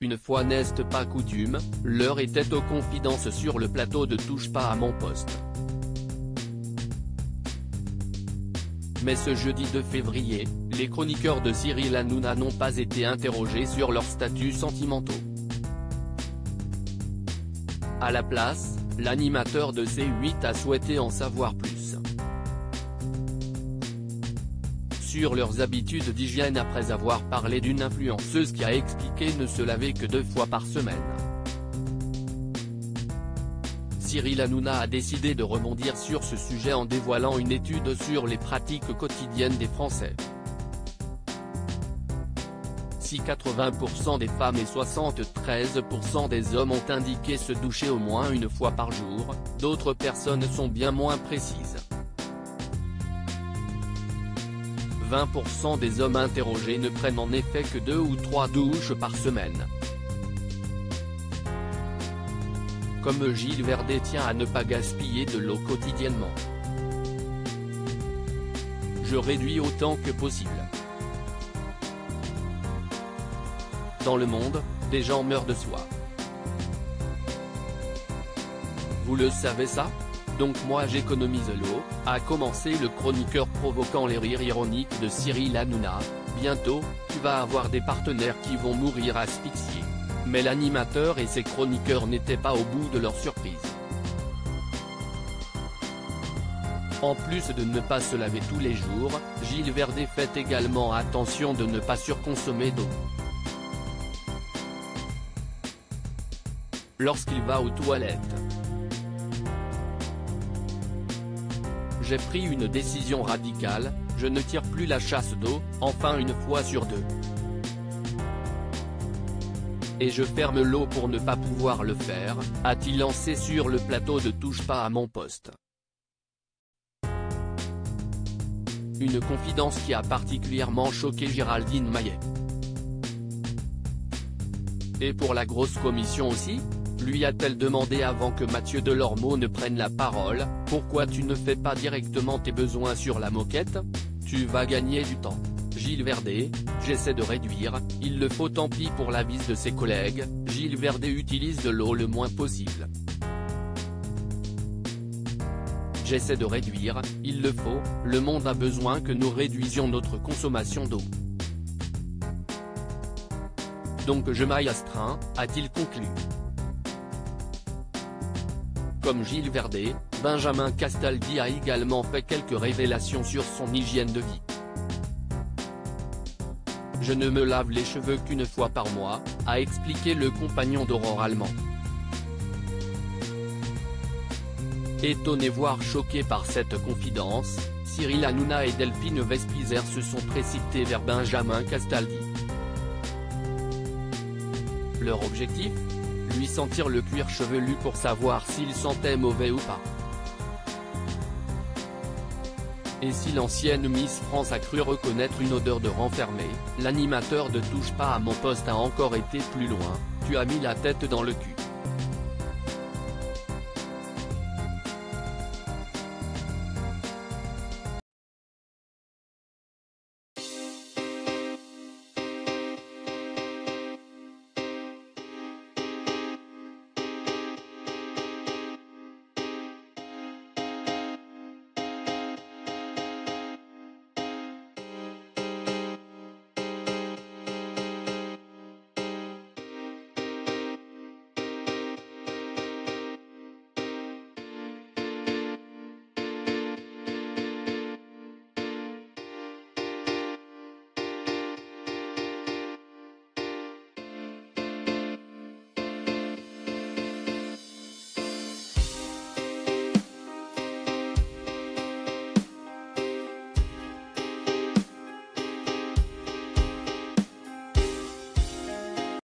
Une fois n'est pas coutume, l'heure était aux confidences sur le plateau de Touche pas à mon poste. Mais ce jeudi 2 février, les chroniqueurs de Cyril Hanouna n'ont pas été interrogés sur leurs statuts sentimentaux. À la place, l'animateur de C8 a souhaité en savoir plus sur leurs habitudes d'hygiène après avoir parlé d'une influenceuse qui a expliqué ne se laver que 2 fois par semaine. Cyril Hanouna a décidé de rebondir sur ce sujet en dévoilant une étude sur les pratiques quotidiennes des Français. Si 80% des femmes et 73% des hommes ont indiqué se doucher au moins une fois par jour, d'autres personnes sont bien moins précises. 20% des hommes interrogés ne prennent en effet que 2 ou 3 douches par semaine. Comme Gilles Verdet tient à ne pas gaspiller de l'eau quotidiennement. Je réduis autant que possible. Dans le monde, des gens meurent de soif. Vous le savez ça? Donc moi j'économise l'eau, a commencé le chroniqueur provoquant les rires ironiques de Cyril Hanouna. Bientôt, tu vas avoir des partenaires qui vont mourir asphyxiés. Mais l'animateur et ses chroniqueurs n'étaient pas au bout de leur surprise. En plus de ne pas se laver tous les jours, Gilles Verdet fait également attention de ne pas surconsommer d'eau. Lorsqu'il va aux toilettes. J'ai pris une décision radicale, je ne tire plus la chasse d'eau, enfin une fois sur 2. Et je ferme l'eau pour ne pas pouvoir le faire, a-t-il lancé sur le plateau de Touche pas à mon poste. Une confidence qui a particulièrement choqué Géraldine Maillet. Et pour la grosse commission aussi ? Lui a-t-elle demandé avant que Mathieu Delormeau ne prenne la parole, pourquoi tu ne fais pas directement tes besoins sur la moquette? Tu vas gagner du temps. Gilles Verdet, j'essaie de réduire, il le faut tant pis pour l'avis de ses collègues, Gilles Verdet utilise de l'eau le moins possible. J'essaie de réduire, il le faut, le monde a besoin que nous réduisions notre consommation d'eau. Donc je m'y astreins, a-t-il conclu. Comme Gilles Verdet, Benjamin Castaldi a également fait quelques révélations sur son hygiène de vie. Je ne me lave les cheveux qu'une fois par mois, a expliqué le compagnon d'Aurore Allemand. Étonné voire choqué par cette confidence, Cyril Hanouna et Delphine Vespizer se sont précipités vers Benjamin Castaldi. Leur objectif ? Lui sentir le cuir chevelu pour savoir s'il sentait mauvais ou pas. Et si l'ancienne Miss France a cru reconnaître une odeur de renfermé, l'animateur de Touche pas à mon poste a encore été plus loin, tu as mis la tête dans le cul.